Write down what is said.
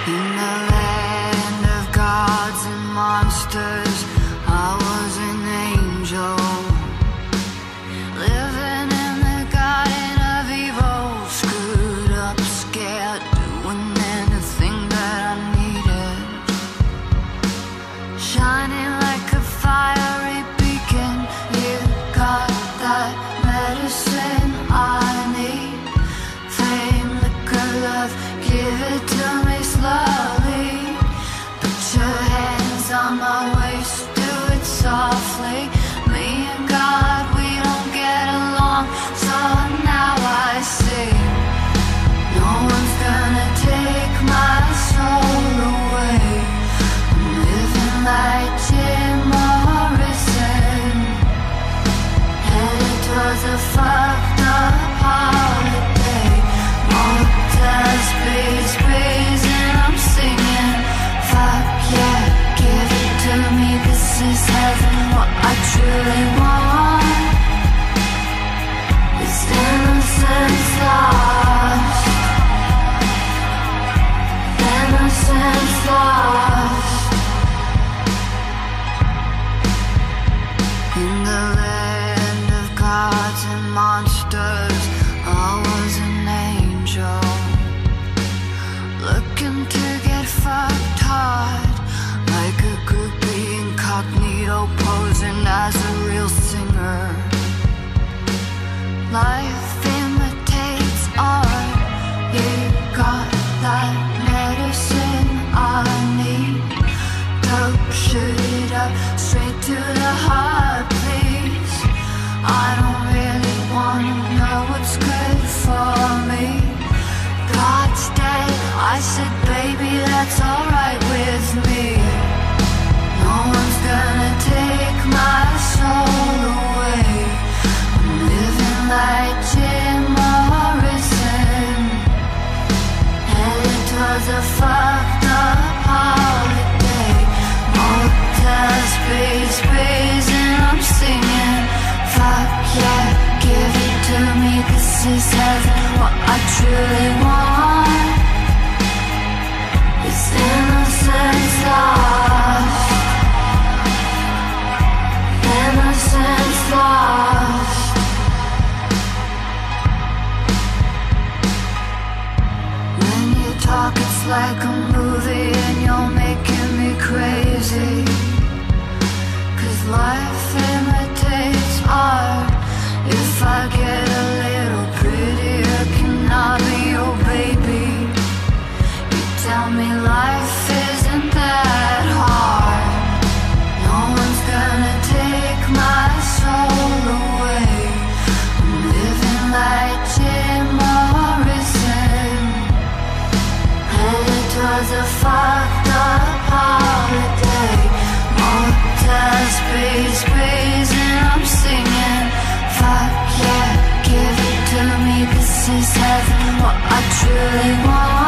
In the land of gods and monsters, I was an angel, living in the garden of evil, screwed up, scared, doing anything that I needed, shining like a fiery beacon. You got that medicine I need, fame, liquor, love, give it to me slowly. Put your hands on my waist, do it softly. Me and God, we don't get along, so now I see no one's gonna take my soul away. I'm living like Jim Morrison, headed towards a fucked up holiday. Motels, breeze, breeze, and I'm singing, fuck yeah, give it to me, this is heaven. What I truly want is innocence lost, innocence lost. In the land of gods and monsters, I was an angel, looking to get fucked hard, like a groupie incognito, posing as a real singer. Life imitates art, you got that medicine I need. Dope, shoot it up, straight to the heart, please. I don't really wanna know what's good for me. God's dead, I said, baby, that's alright with me. No one's gonna take my soul away. I'm living like Jim Morrison, headed towards a fucked up holiday. Motels, breeze, breeze, and I'm singing, fuck yeah, give it to me, this is heaven. What I truly want is innocence lost, innocence lost. When you talk it's like a movie and you're making me crazy, 'cause life imitates art. If I get a little prettier, can I be your baby? You tell me life isn't that hard. No one's gonna take my soul away. I'm living like Jim Morrison, headed towards a fucked up holiday. Motels, breeze, breeze, and I'm singing, fuck yeah, give it to me, this is heaven. What I truly want